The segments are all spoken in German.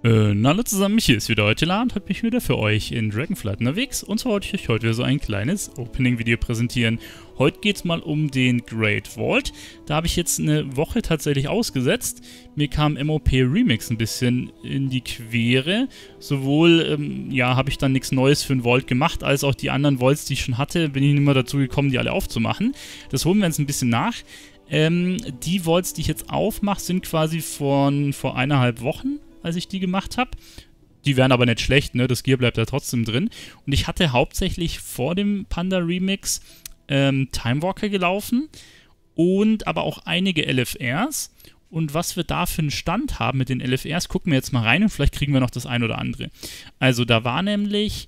Hallo zusammen, hier ist wieder Eutela und heute bin ich wieder für euch in Dragonflight unterwegs und zwar wollte ich euch heute wieder so ein kleines Opening-Video präsentieren. Heute geht es mal um den Great Vault. Da habe ich jetzt eine Woche tatsächlich ausgesetzt. Mir kam MOP Remix ein bisschen in die Quere. Sowohl, habe ich dann nichts Neues für den Vault gemacht, als auch die anderen Vaults, die ich schon hatte, bin ich nicht mehr dazu gekommen, die alle aufzumachen. Das holen wir jetzt ein bisschen nach. Die Vaults, die ich jetzt aufmache, sind quasi von vor 1,5 Wochen, als ich die gemacht habe. Die wären aber nicht schlecht, ne? Das Gear bleibt da trotzdem drin. Und ich hatte hauptsächlich vor dem Panda Remix Timewalker gelaufen und aber auch einige LFRs. Und was wir da für einen Stand haben mit den LFRs, gucken wir jetzt mal rein und vielleicht kriegen wir noch das ein oder andere. Also da war nämlich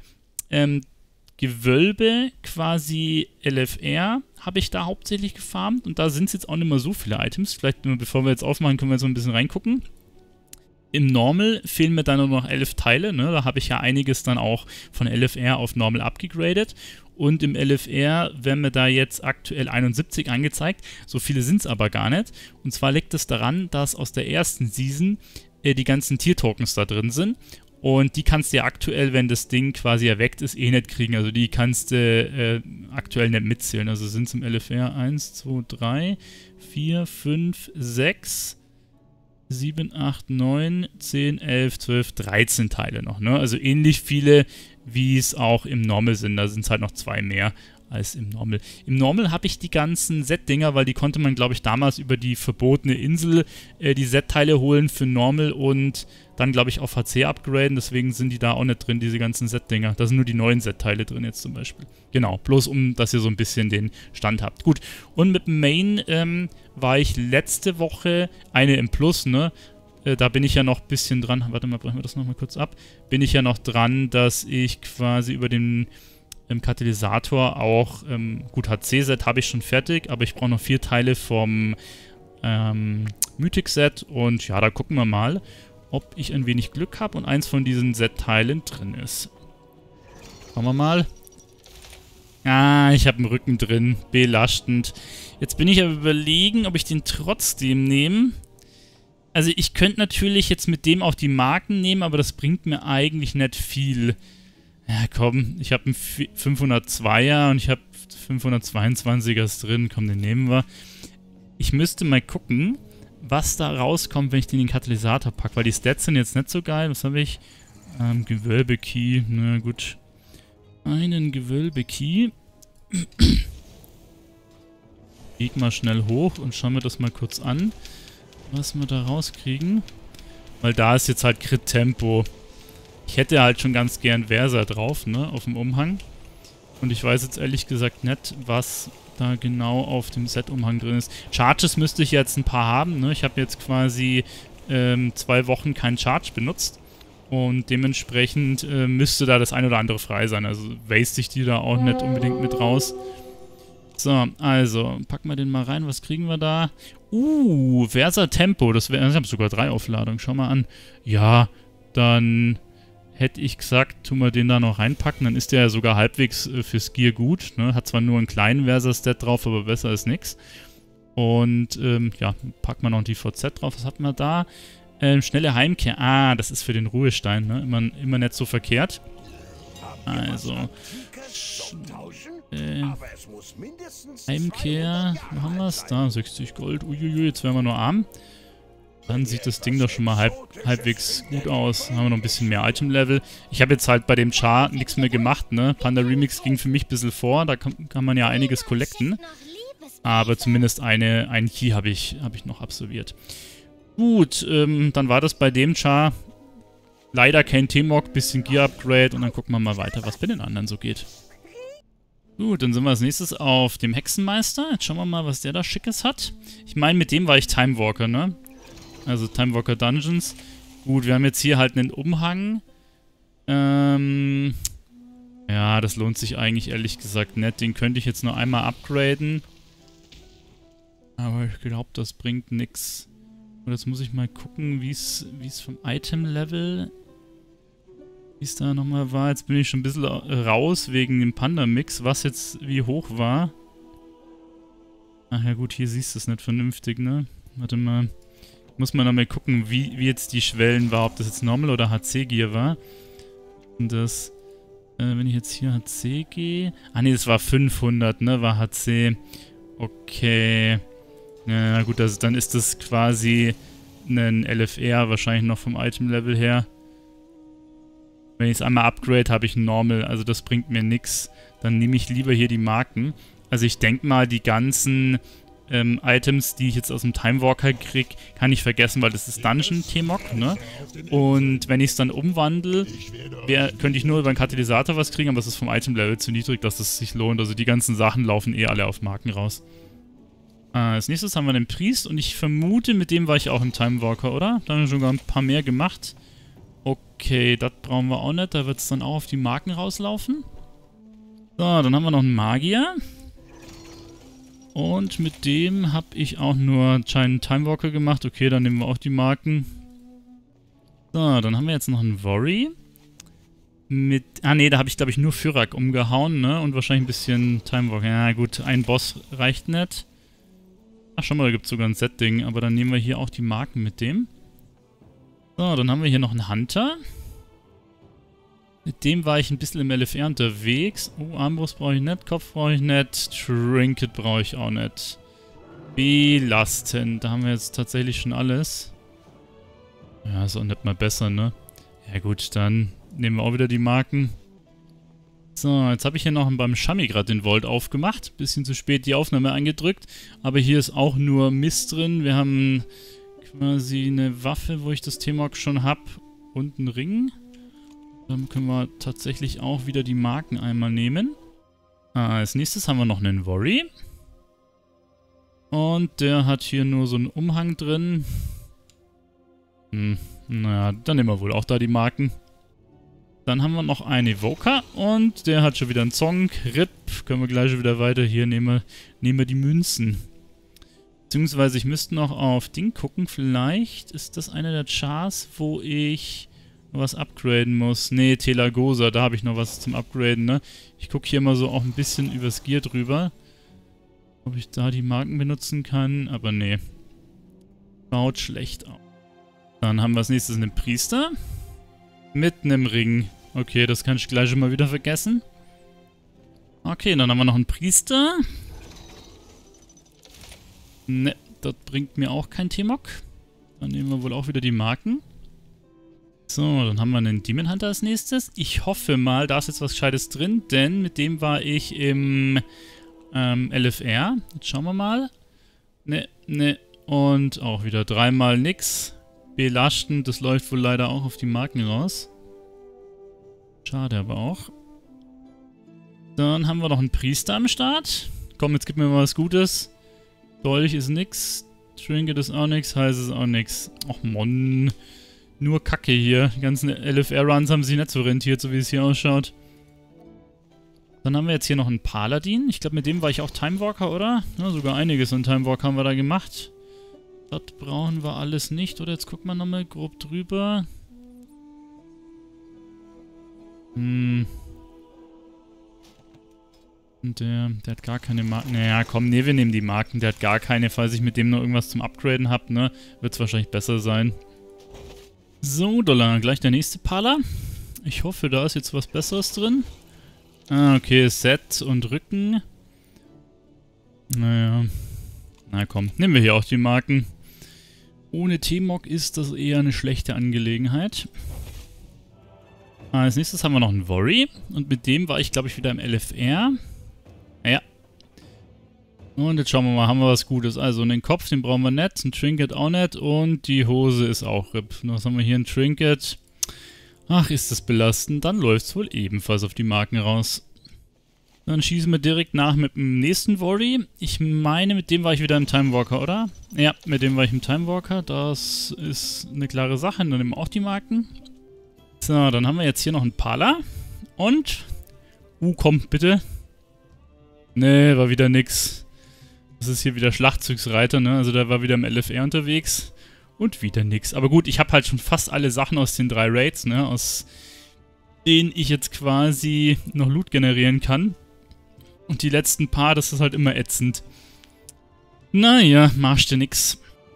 Gewölbe, quasi LFR, habe ich da hauptsächlich gefarmt. Und da sind es jetzt auch nicht mehr so viele Items. Vielleicht, bevor wir jetzt aufmachen, können wir so ein bisschen reingucken. Im Normal fehlen mir dann nur noch 11 Teile, ne? Da habe ich ja einiges dann auch von LFR auf Normal abgegradet. Und im LFR werden mir da jetzt aktuell 71 angezeigt. So viele sind es aber gar nicht. Und zwar liegt es daran, dass aus der ersten Season die ganzen Tier-Tokens da drin sind. Und die kannst du ja aktuell, wenn das Ding quasi erweckt ist, eh nicht kriegen. Also die kannst du aktuell nicht mitzählen. Also sind es im LFR 1, 2, 3, 4, 5, 6... 7, 8, 9, 10, 11, 12, 13 Teile noch, ne? Also ähnlich viele, wie es auch im Normal sind. Da sind es halt noch 2 mehr als im Normal. Im Normal habe ich die ganzen Set-Dinger, weil die konnte man, glaube ich, damals über die verbotene Insel die Set-Teile holen für Normal und dann, glaube ich, auf HC upgraden. Deswegen sind die da auch nicht drin, diese ganzen Set-Dinger. Da sind nur die neuen Set-Teile drin jetzt zum Beispiel. Genau, bloß um, dass ihr so ein bisschen den Stand habt. Gut, und mit dem Main war ich letzte Woche eine im Plus, ne? Da bin ich ja noch ein bisschen dran. Warte mal, brechen wir das nochmal kurz ab. Bin ich ja noch dran, dass ich quasi über den Katalysator auch, gut, HC-Set habe ich schon fertig, aber ich brauche noch 4 Teile vom Mythic-Set und ja, da gucken wir mal, ob ich ein wenig Glück habe und eins von diesen Set-Teilen drin ist. Schauen wir mal. Ah, ich habe einen Rücken drin, belastend. Jetzt bin ich aber überlegen, ob ich den trotzdem nehme. Also ich könnte natürlich jetzt mit dem auch die Marken nehmen, aber das bringt mir eigentlich nicht viel. Ja, komm, ich habe einen 502er und ich habe 522ers drin. Komm, den nehmen wir. Ich müsste mal gucken, was da rauskommt, wenn ich den in den Katalysator packe, weil die Stats sind jetzt nicht so geil. Was habe ich? Gewölbe-Key. Na gut. Einen Gewölbe-Key. Leg mal schnell hoch und schauen wir das mal kurz an, was wir da rauskriegen. Weil da ist jetzt halt Crit-Tempo. Ich hätte halt schon ganz gern Versa drauf, ne, auf dem Umhang. Und ich weiß jetzt ehrlich gesagt nicht, was da genau auf dem Set-Umhang drin ist. Charges müsste ich jetzt ein paar haben, ne. Ich habe jetzt quasi 2 Wochen keinen Charge benutzt. Und dementsprechend müsste da das ein oder andere frei sein. Also waste ich die da auch nicht unbedingt mit raus. So, also, packen wir den mal rein. Was kriegen wir da? Versa Tempo. Das wäre, ich habe sogar 3 Aufladungen. Schau mal an. Ja, dann hätte ich gesagt, tun wir den da noch reinpacken. Dann ist der ja sogar halbwegs fürs Gear gut. Ne? Hat zwar nur einen kleinen Versa-Stat drauf, aber besser ist nix. Und, ja, packen wir noch die VZ drauf. Was hatten wir da? Schnelle Heimkehr. Ah, das ist für den Ruhestein, ne? Immer nicht so verkehrt. Also. Heimkehr. Wo haben wir es? Da, 60 Gold. Uiuiui, jetzt werden wir nur arm. Dann sieht das Ding doch schon mal halbwegs gut aus. Dann haben wir noch ein bisschen mehr Item-Level. Ich habe jetzt halt bei dem Char nichts mehr gemacht, ne? Panda Remix ging für mich ein bisschen vor. Da kann man ja einiges collecten. Aber zumindest einen Key habe ich noch absolviert. Gut, dann war das bei dem Char. Leider kein T-Mog, bisschen Gear-Upgrade und dann gucken wir mal weiter, was bei den anderen so geht. Gut, dann sind wir als nächstes auf dem Hexenmeister. Jetzt schauen wir mal, was der da Schickes hat. Ich meine, mit dem war ich Timewalker, ne? Also Timewalker Dungeons. Gut, wir haben jetzt hier halt einen Umhang. Ja, das lohnt sich eigentlich ehrlich gesagt nicht. Den könnte ich jetzt nur einmal upgraden. Aber ich glaube, das bringt nichts. Und jetzt muss ich mal gucken, wie es vom Item-Level, wie es da nochmal war. Jetzt bin ich schon ein bisschen raus wegen dem Panda-Mix, was jetzt wie hoch war. Ach ja gut, hier siehst du es nicht vernünftig, ne? Warte mal. Muss man nochmal gucken, wie jetzt die Schwellen war, ob das jetzt Normal oder HC-Gear war. Und das, wenn ich jetzt hier HC gehe... Ah ne, das war 500, ne, war HC. Okay. Ja gut, dann ist das quasi ein LFR, wahrscheinlich noch vom Item-Level her. Wenn ich es einmal upgrade, habe ich ein Normal, also das bringt mir nichts. Dann nehme ich lieber hier die Marken. Also ich denke mal, die ganzen Items, die ich jetzt aus dem Timewalker kriege, kann ich vergessen, weil das ist Dungeon-T-Mog, ne? Und wenn ich es dann umwandle, könnte ich nur über einen Katalysator was kriegen, aber es ist vom Item-Level zu niedrig, dass es sich lohnt. Also die ganzen Sachen laufen eh alle auf Marken raus. Als nächstes haben wir den Priest und ich vermute, mit dem war ich auch im Timewalker, oder? Da haben wir sogar ein paar mehr gemacht. Okay, das brauchen wir auch nicht. Da wird es dann auch auf die Marken rauslaufen. So, dann haben wir noch einen Magier. Und mit dem habe ich auch nur einen Timewalker gemacht. Okay, dann nehmen wir auch die Marken. So, dann haben wir jetzt noch einen Worry. Ah ne, da habe ich glaube ich nur Fyrak umgehauen, ne? Und wahrscheinlich ein bisschen Timewalker. Ja gut, ein Boss reicht nicht. Ach schon mal, da gibt es sogar ein Set-Ding. Aber dann nehmen wir hier auch die Marken mit dem. So, dann haben wir hier noch einen Hunter. Mit dem war ich ein bisschen im LFR unterwegs. Oh, Armbrust brauche ich nicht, Kopf brauche ich nicht, Trinket brauche ich auch nicht. Belastend, da haben wir jetzt tatsächlich schon alles. Ja, ist auch nicht mal besser, ne? Ja gut, dann nehmen wir auch wieder die Marken. So, jetzt habe ich hier noch beim Shami gerade den Vault aufgemacht. Bisschen zu spät die Aufnahme eingedrückt. Aber hier ist auch nur Mist drin. Wir haben quasi eine Waffe, wo ich das T-Mog schon habe. Und einen Ring. Dann können wir tatsächlich auch wieder die Marken einmal nehmen. Als nächstes haben wir noch einen Worry. Und der hat hier nur so einen Umhang drin. Naja, dann nehmen wir wohl auch da die Marken. Dann haben wir noch einen Evoker und der hat schon wieder einen Zonk. RIP, können wir gleich schon wieder weiter. Hier nehmen wir die Münzen. Beziehungsweise ich müsste noch auf Ding gucken. Vielleicht ist das einer der Chars, wo ich was upgraden muss. Ne, Telagosa, da habe ich noch was zum Upgraden, ne? Ich gucke hier mal so auch ein bisschen übers Gear drüber. Ob ich da die Marken benutzen kann, aber ne. Schaut schlecht aus. Dann haben wir als nächstes einen Priester. Mit einem Ring. Okay, das kann ich gleich schon mal wieder vergessen. Okay, dann haben wir noch einen Priester. Ne, das bringt mir auch kein T-Mog. Dann nehmen wir wohl auch wieder die Marken. So, dann haben wir einen Demon Hunter als nächstes. Ich hoffe mal, da ist jetzt was Gescheites drin, denn mit dem war ich im LFR. Jetzt schauen wir mal. Ne. Und auch wieder dreimal nix. Belastend, das läuft wohl leider auch auf die Marken raus. Schade aber auch. Dann haben wir noch einen Priester am Start. Komm, jetzt gib mir mal was Gutes. Dolch ist nix. Trinket ist auch nix. Heiß ist auch nix. Och Mann. Nur Kacke hier. Die ganzen LFR-Runs haben sich nicht so rentiert, so wie es hier ausschaut. Dann haben wir jetzt hier noch einen Paladin. Ich glaube, mit dem war ich auch Timewalker, oder? Ja, sogar einiges an Timewalker haben wir da gemacht. Das brauchen wir alles nicht. Oder jetzt gucken wir nochmal grob drüber. Und der hat gar keine Marken. Naja, komm, ne, wir nehmen die Marken. Der hat gar keine. Falls ich mit dem noch irgendwas zum Upgraden habe, ne, wird es wahrscheinlich besser sein. So, Dollar, gleich der nächste Pala. Ich hoffe, da ist jetzt was Besseres drin. Ah, okay, Set und Rücken. Naja. Na komm, nehmen wir hier auch die Marken. Ohne T-Mog ist das eher eine schlechte Angelegenheit. Als nächstes haben wir noch einen Worry. Und mit dem war ich, glaube ich, wieder im LFR. Ja. Und jetzt schauen wir mal, haben wir was Gutes. Also den Kopf, den brauchen wir nicht. Ein Trinket auch nicht. Und die Hose ist auch RIP. Was haben wir hier? Ein Trinket. Ach, ist das belastend. Dann läuft es wohl ebenfalls auf die Marken raus. Dann schießen wir direkt nach mit dem nächsten Worry. Ich meine, mit dem war ich wieder im Timewalker, oder? Ja, mit dem war ich im Timewalker. Das ist eine klare Sache. Dann nehmen wir auch die Marken. So, dann haben wir jetzt hier noch einen Pala. Und... komm, bitte. Nee, war wieder nix. Das ist hier wieder Schlachtzugsreiter, ne? Also der war wieder im LFR unterwegs. Und wieder nix. Aber gut, ich habe halt schon fast alle Sachen aus den 3 Raids, ne? Aus denen ich jetzt quasi noch Loot generieren kann. Und die letzten paar, das ist halt immer ätzend. Naja, marsch dir nix.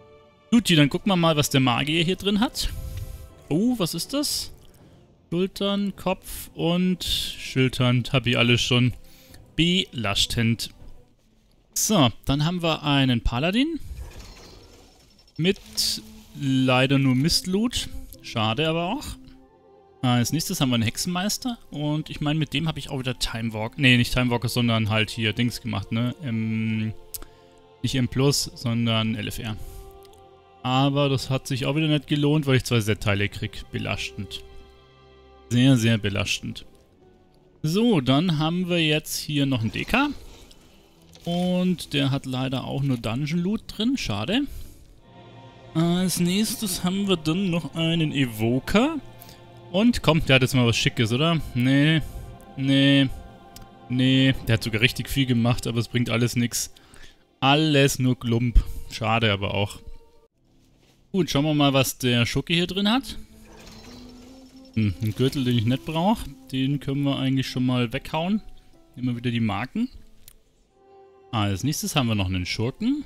Gut, dann gucken wir mal, was der Magier hier drin hat. Oh, was ist das? Schultern, Kopf und Schultern habe ich alles schon belastend. So, dann haben wir einen Paladin. Mit leider nur Mistloot. Schade aber auch. Als nächstes haben wir einen Hexenmeister. Und ich meine, mit dem habe ich auch wieder Timewalk. Ne, nicht Timewalker, sondern halt hier Dings gemacht, ne? Nicht M+, sondern LFR. Aber das hat sich auch wieder nicht gelohnt, weil ich 2 Set-Teile kriege. Belastend. Sehr, sehr belastend. So, dann haben wir jetzt hier noch einen DK. Und der hat leider auch nur Dungeon Loot drin. Schade. Als nächstes haben wir dann noch einen Evoker. Und komm, der hat jetzt mal was Schickes, oder? Nee. Nee. Nee. Der hat sogar richtig viel gemacht, aber es bringt alles nichts. Alles nur Klump. Schade aber auch. Gut, schauen wir mal, was der Schurke hier drin hat. Ein Gürtel, den ich nicht brauche. Den können wir eigentlich schon mal weghauen. Nehmen wir wieder die Marken. Als nächstes haben wir noch einen Schurken.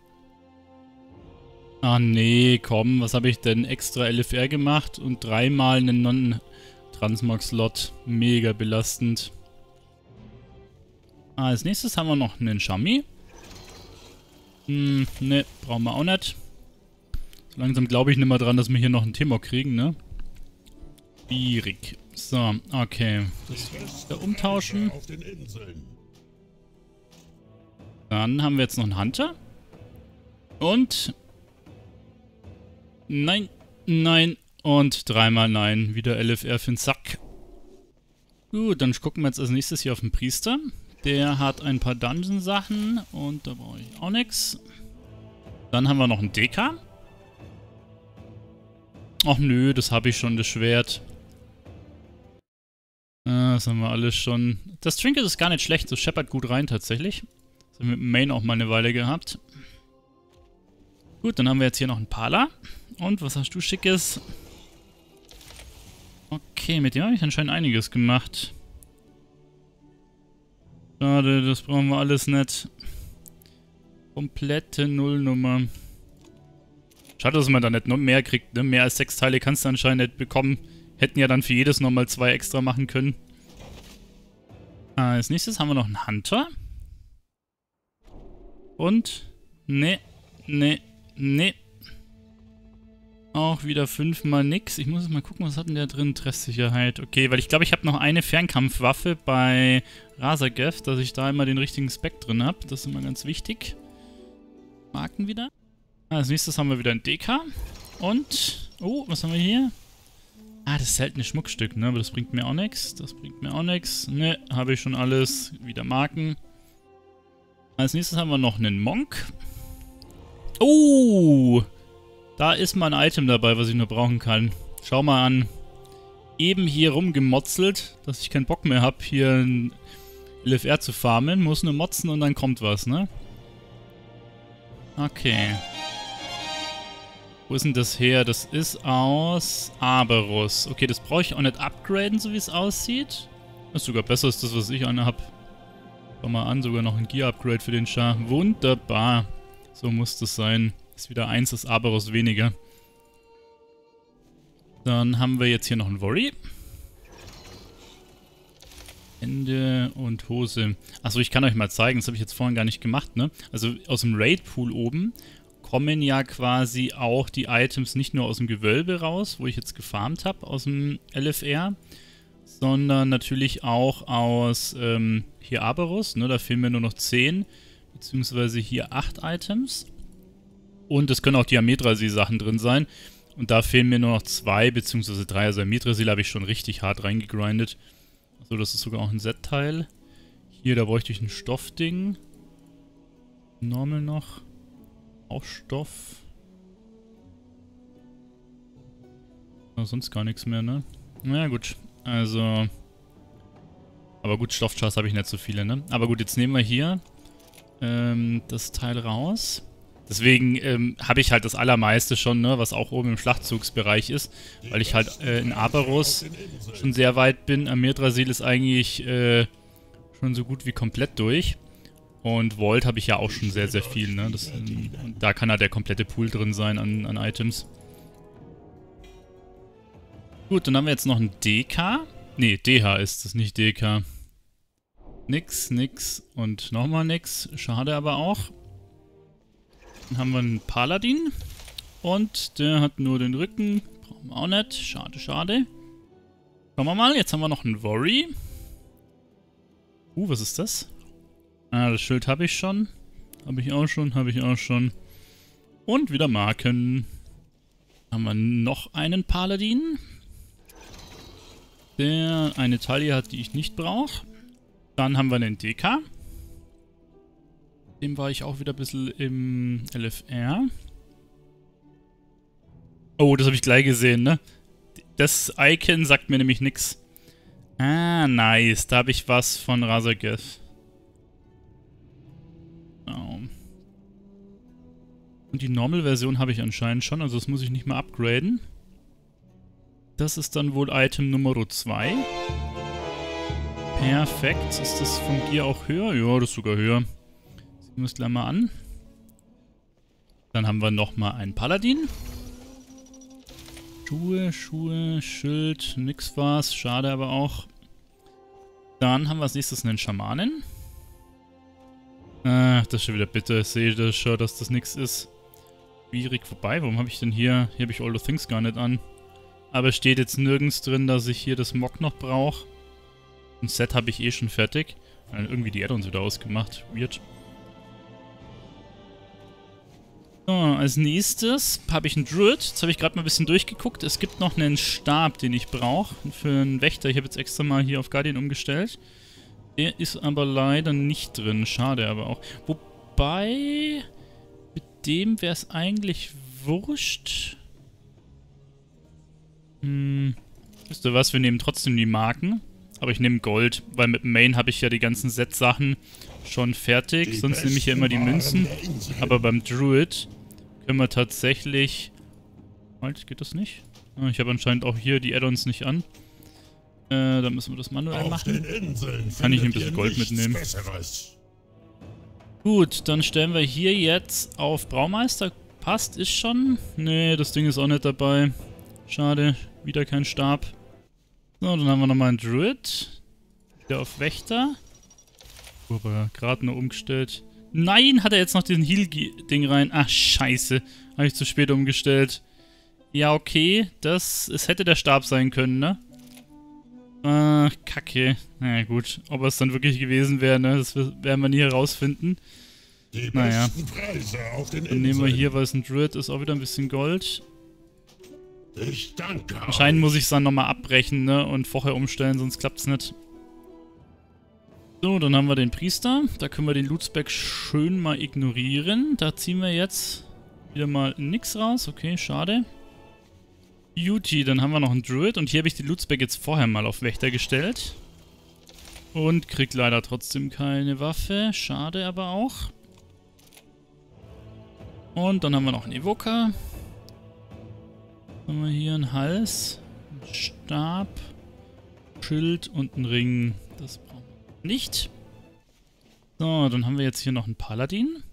Ah nee, komm, was habe ich denn extra LFR gemacht und 3-mal einen Non-Transmog-Slot. Mega belastend. Als nächstes haben wir noch einen Shami. Ne, brauchen wir auch nicht. So langsam glaube ich nicht mehr dran, dass wir hier noch einen Timok kriegen, ne? Schwierig. So, okay. Das wieder umtauschen. Dann haben wir jetzt noch einen Hunter. Und... Nein, nein und 3-mal nein. Wieder LFR für den Sack. Gut, dann gucken wir jetzt als nächstes hier auf den Priester. Der hat ein paar Dungeon-Sachen und da brauche ich auch nichts. Dann haben wir noch einen DK. Ach nö, das habe ich schon, das Schwert. Das haben wir alles schon. Das Trinket ist gar nicht schlecht, das scheppert gut rein tatsächlich. Das haben wir mit dem Main auch mal eine Weile gehabt. Gut, dann haben wir jetzt hier noch einen Pala. Und was hast du Schickes? Okay, mit dem habe ich anscheinend einiges gemacht. Schade, das brauchen wir alles nicht. Komplette Nullnummer. Schade, dass man da nicht noch mehr kriegt, ne? Mehr als 6 Teile kannst du anscheinend nicht bekommen. Hätten ja dann für jedes nochmal 2 extra machen können. Als nächstes haben wir noch einen Hunter. Und... Nee, nee, nee. Auch wieder 5-mal nix. Ich muss jetzt mal gucken, was hat denn der drin? Treffsicherheit. Okay, weil ich glaube, ich habe noch eine Fernkampfwaffe bei Razagev, dass ich da immer den richtigen Spec drin habe. Das ist immer ganz wichtig. Marken wieder. Als nächstes haben wir wieder ein DK. Und... Oh, was haben wir hier? Ah, das seltene Schmuckstück, ne? Aber das bringt mir auch nichts. Das bringt mir auch nichts. Ne, habe ich schon alles. Wieder Marken. Als nächstes haben wir noch einen Monk. Oh! Da ist mal ein Item dabei, was ich nur brauchen kann. Schau mal an. Eben hier rumgemotzelt, dass ich keinen Bock mehr habe, hier ein LFR zu farmen. Muss nur motzen und dann kommt was, ne? Okay. Wo ist denn das her? Das ist aus Aberus. Okay, das brauche ich auch nicht upgraden, so wie es aussieht. Das ist sogar besser als das, was ich eine habe. Schau mal an, sogar noch ein Gear-Upgrade für den Char. Wunderbar. So muss das sein. Ist wieder 1, ist Aberus weniger. Dann haben wir jetzt hier noch einen Worry. Hände und Hose. Achso, ich kann euch mal zeigen, das habe ich jetzt vorhin gar nicht gemacht, ne? Also aus dem Raid-Pool oben kommen ja quasi auch die Items nicht nur aus dem Gewölbe raus, wo ich jetzt gefarmt habe, aus dem LFR, sondern natürlich auch aus hier Aberus, ne? Da fehlen mir nur noch 10, beziehungsweise hier 8 Items. Und es können auch die Amedrasil-Sachen drin sein. Und da fehlen mir nur noch 2 bzw. 3. Also Amedrasil habe ich schon richtig hart reingegrindet. So, das ist sogar auch ein Set-Teil. Hier, da bräuchte ich ein Stoffding. Normal noch. Auch Stoff. Sonst gar nichts mehr, ne? Naja, gut. Also... Aber gut, Stoffchars habe ich nicht so viele, ne? Aber gut, jetzt nehmen wir hier das Teil raus. Deswegen habe ich halt das Allermeiste schon, ne, was auch oben im Schlachtzugsbereich ist, weil ich halt in Aberus schon sehr weit bin. Amedrasil ist eigentlich schon so gut wie komplett durch. Und Vault habe ich ja auch schon sehr, sehr viel, ne? Und da kann halt der komplette Pool drin sein an Items. Gut, dann haben wir jetzt noch ein DK. Ne, DH ist das, nicht DK. Nix, nix und nochmal nix. Schade aber auch. Dann haben wir einen Paladin. Und der hat nur den Rücken. Brauchen wir auch nicht. Schade, schade. Schauen wir mal, jetzt haben wir noch einen Worry. Was ist das? Ah, das Schild habe ich schon. Habe ich auch schon, habe ich auch schon. Und wieder Marken. Haben wir noch einen Paladin. Der eine Taille hat, die ich nicht brauche. Dann haben wir einen DK. Dem war ich auch wieder ein bisschen im LFR. Oh, das habe ich gleich gesehen, ne? Das Icon sagt mir nämlich nichts. Ah, nice. Da habe ich was von Razorgeth. Oh. Und die Normal-Version habe ich anscheinend schon, also das muss ich nicht mehr upgraden. Das ist dann wohl Item Nummer 2. Perfekt. Ist das vom Gear auch höher? Ja, das ist sogar höher. Sehen wir es gleich mal an. Dann haben wir nochmal einen Paladin. Schuhe, Schild, nix war's. Schade aber auch. Dann haben wir als nächstes einen Schamanen. Das ist schon wieder bitter. Ich sehe das schon, dass das nix ist. Schwierig vorbei. Warum habe ich denn hier... Hier habe ich All the Things gar nicht an. Aber es steht jetzt nirgends drin, dass ich hier das Mock noch brauche. Ein Set habe ich eh schon fertig. Irgendwie die Add-ons wieder ausgemacht. Weird. So, als nächstes habe ich einen Druid. Jetzt habe ich gerade mal ein bisschen durchgeguckt. Es gibt noch einen Stab, den ich brauche. Für einen Wächter. Ich habe jetzt extra mal hier auf Guardian umgestellt. Der ist aber leider nicht drin. Schade aber auch. Wobei... Mit dem wäre es eigentlich wurscht. Wisst ihr was? Wir nehmen trotzdem die Marken. Aber ich nehme Gold, weil mit dem Main habe ich ja die ganzen Set-Sachen schon fertig. Sonst nehme ich ja immer die Münzen. Aber beim Druid können wir tatsächlich... Halt, geht das nicht? Ah, ich habe anscheinend auch hier die Add-ons nicht an. Dann müssen wir das manuell machen. Kann ich ein bisschen Gold mitnehmen. Gut, dann stellen wir hier jetzt auf Braumeister. Passt, ist schon. Nee, das Ding ist auch nicht dabei. Schade, wieder kein Stab. So, dann haben wir nochmal einen Druid. Wieder auf Wächter. Aber gerade nur umgestellt. Nein, hat er jetzt noch diesen Heal-Ding rein. Ach, scheiße. Habe ich zu spät umgestellt. Ja, okay. Es hätte der Stab sein können, ne? Ach, kacke. Na gut. Ob es dann wirklich gewesen wäre, ne? Das werden wir nie herausfinden. Naja. Dann nehmen wir hier, weil es ein Druid ist, auch wieder ein bisschen Gold. Ich danke. Anscheinend muss ich es dann nochmal abbrechen, ne? Und vorher umstellen, sonst klappt es nicht. So, dann haben wir den Priester. Da können wir den Loot-Spec schön mal ignorieren. Da ziehen wir jetzt wieder mal nix raus. Okay, schade. Beauty, dann haben wir noch einen Druid. Und hier habe ich die Loot-Spec jetzt vorher mal auf Wächter gestellt. Und krieg leider trotzdem keine Waffe. Schade aber auch. Und dann haben wir noch einen Evoker. Dann haben wir hier einen Hals, einen Stab, Schild und einen Ring. Das brauchen wir nicht. So, dann haben wir jetzt hier noch einen Paladin.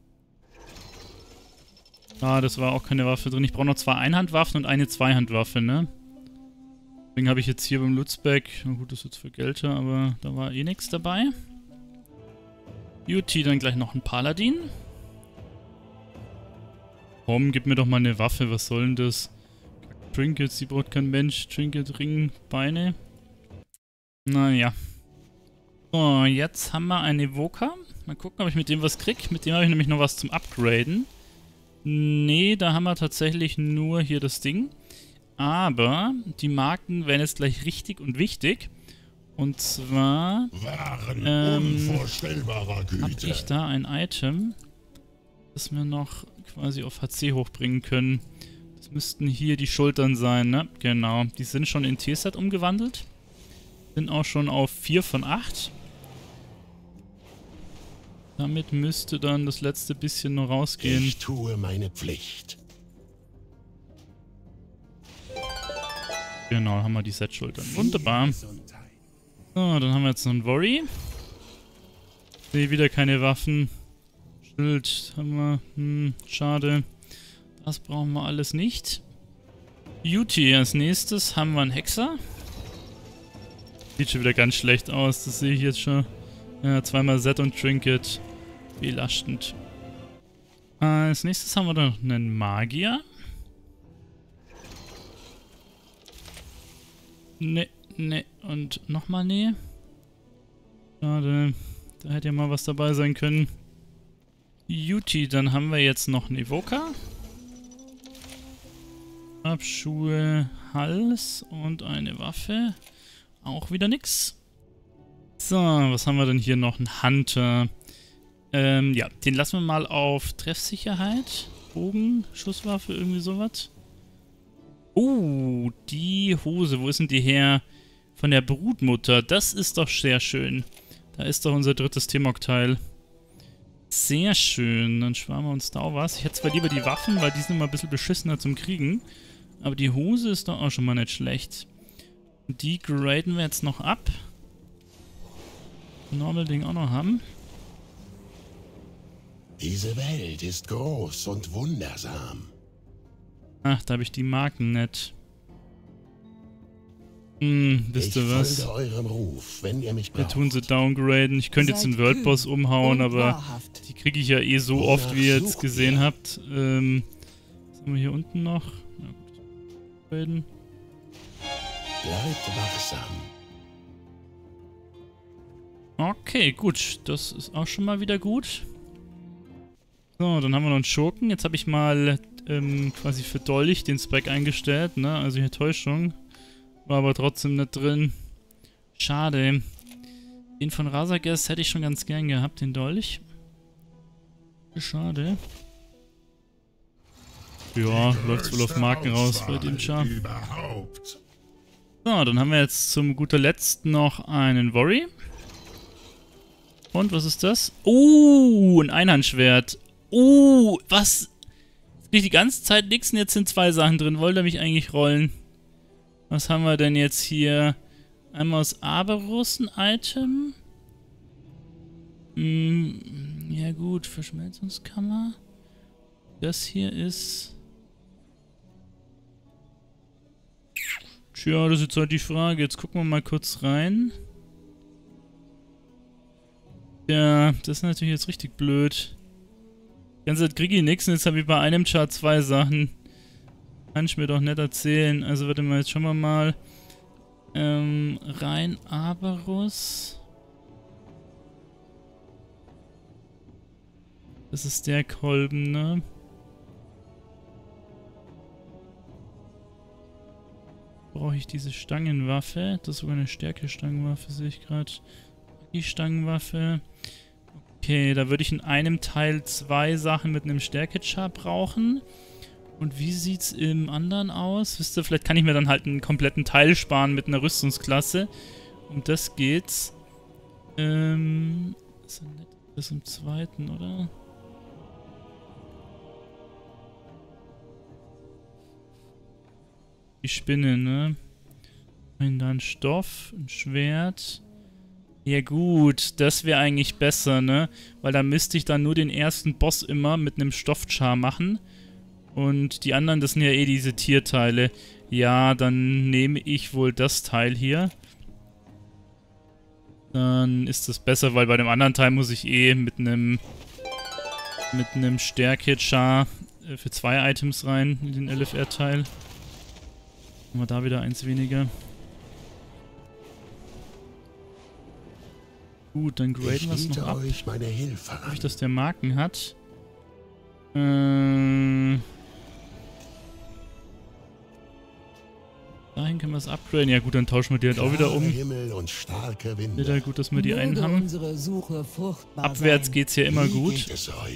Ah, das war auch keine Waffe drin. Ich brauche noch 2 Einhandwaffen und eine Zweihandwaffe, ne? Deswegen habe ich jetzt hier beim Loot-Spec, na gut, das ist jetzt für Gelder, aber da war eh nichts dabei. Beauty, dann gleich noch ein Paladin. Komm, gib mir doch mal eine Waffe, was soll denn das? Trinkets, die braucht kein Mensch. Trinket, Ring, Beine. Naja. So, jetzt haben wir einen Evoker. Mal gucken, ob ich mit dem was krieg. Mit dem habe ich nämlich noch was zum Upgraden. Nee, da haben wir tatsächlich nur hier das Ding. Aber die Marken werden jetzt gleich richtig und wichtig. Und zwar habe ich da ein Item, das wir noch quasi auf HC hochbringen können. Das müssten hier die Schultern sein, ne? Genau. Die sind schon in T-Set umgewandelt. Sind auch schon auf 4 von 8. Damit müsste dann das letzte bisschen noch rausgehen. Ich tue meine Pflicht. Genau, haben wir die Set-Schultern. Wunderbar. So, dann haben wir jetzt noch einen Worry. Nee, wieder keine Waffen. Schild haben wir. Schade. Das brauchen wir alles nicht. Beauty, als nächstes haben wir einen Hexer. Sieht schon wieder ganz schlecht aus, das sehe ich jetzt schon. Ja, zweimal Set und Trinket. Belastend. Als nächstes haben wir noch einen Magier. Ne, ne und nochmal ne. Schade. Da hätte ja mal was dabei sein können. Beauty, dann haben wir jetzt noch einen Evoker. Abschuhe, Hals und eine Waffe. Auch wieder nix. So, was haben wir denn hier noch? Ein Hunter. Ja, den lassen wir mal auf Treffsicherheit. Bogen, Schusswaffe, irgendwie sowas. Oh, die Hose. Wo ist denn die her? Von der Brutmutter. Das ist doch sehr schön. Da ist doch unser drittes T-Mog-Teil. Sehr schön. Dann sparen wir uns da auch was. Ich hätte zwar lieber die Waffen, weil die sind immer ein bisschen beschissener zum Kriegen. Aber die Hose ist doch auch schon mal nicht schlecht. Die graden wir jetzt noch ab. Normal Ding auch noch haben. Diese Welt ist groß und wundersam. Ach, da habe ich die Marken nicht. Wisst ihr was? Ich folge eurem Ruf, wenn ihr mich Wir braucht. tun sie downgraden. Ich könnte jetzt den Worldboss umhauen, aber die kriege ich ja eh so oft, wie ihr jetzt gesehen habt. Was haben wir hier unten noch? Na gut. Graden. Bleibt wachsam. Okay, gut. Das ist auch schon mal wieder gut. So, dann haben wir noch einen Schurken. Jetzt habe ich mal quasi für Dolch den Spec eingestellt, ne? Also hier Täuschung. War aber trotzdem nicht drin. Schade. Den von Razages hätte ich schon ganz gern gehabt, den Dolch. Schade. Ja, läuft wohl auf Marken raus bei dem Char. So, dann haben wir jetzt zum guter Letzt noch einen Worry. Und, was ist das? Ein Einhandschwert. Was? Jetzt krieg ich die ganze Zeit nix und jetzt sind zwei Sachen drin. Wollte er mich eigentlich rollen? Was haben wir denn jetzt hier? Einmal aus Aberus ein Item. Ja gut, Verschmelzungskammer. Das hier ist... Tja, das ist jetzt halt die Frage. Jetzt gucken wir mal kurz rein. Ja, das ist natürlich jetzt richtig blöd. Die ganze Zeit kriege ich nichts und jetzt habe ich bei einem Chart zwei Sachen. Kann ich mir doch nicht erzählen. Also warte mal, jetzt schauen wir mal. Rein Aberus. Das ist der Kolben, ne? Brauche ich diese Stangenwaffe? Das ist sogar eine Stärke-Stangenwaffe, sehe ich gerade. Die Stangenwaffe. Okay, da würde ich in einem Teil zwei Sachen mit einem Stärke-Char brauchen. Und wie sieht's im anderen aus? Wisst ihr, vielleicht kann ich mir dann halt einen kompletten Teil sparen mit einer Rüstungsklasse. Um das geht's. Ist ja nett, das im zweiten, oder? Die Spinne, ne? Und dann Stoff, ein Schwert. Ja gut, das wäre eigentlich besser, ne? Weil da müsste ich dann nur den ersten Boss immer mit einem Stoffchar machen. Und die anderen, das sind ja eh diese Tierteile. Ja, dann nehme ich wohl das Teil hier. Dann ist das besser, weil bei dem anderen Teil muss ich eh mit einem Stärke-Char für zwei Items rein, in den LFR-Teil. Haben wir da wieder eins weniger. Gut, dann graden wir es noch ab. Dadurch, dass der Marken hat. Dahin können wir es upgraden. Ja gut, dann tauschen wir die halt auch wieder um. Wieder gut, dass wir die einen haben. Abwärts geht es hier immer gut.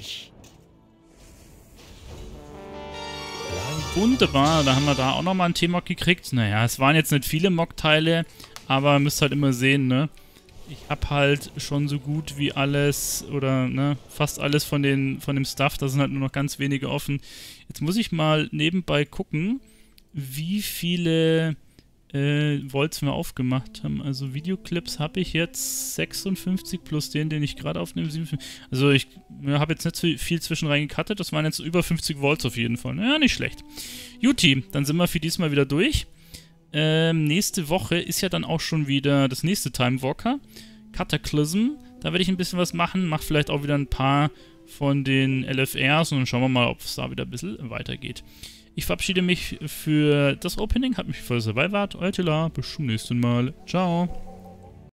Wunderbar, da haben wir da auch nochmal einen T-Mog gekriegt. Naja, es waren jetzt nicht viele Mog-Teile, aber müsst halt immer sehen, ne? Ich habe halt schon so gut wie alles oder ne, fast alles von dem Stuff, da sind halt nur noch ganz wenige offen. Jetzt muss ich mal nebenbei gucken, wie viele Volts wir aufgemacht haben. Also Videoclips habe ich jetzt 56 plus den ich gerade aufnehme. 57. Also ich habe jetzt nicht so viel zwischen rein gecuttet. Das waren jetzt über 50 Volts auf jeden Fall. Ja, nicht schlecht. Juti, dann sind wir für diesmal wieder durch. Nächste Woche ist ja dann auch schon wieder das nächste Time Walker. Cataclysm. Da werde ich ein bisschen was machen. Mach vielleicht auch wieder ein paar von den LFRs und dann schauen wir mal, ob es da wieder ein bisschen weitergeht. Ich verabschiede mich für das Opening. Hat mich für dabei wart. Euer Tila. Bis zum nächsten Mal. Ciao.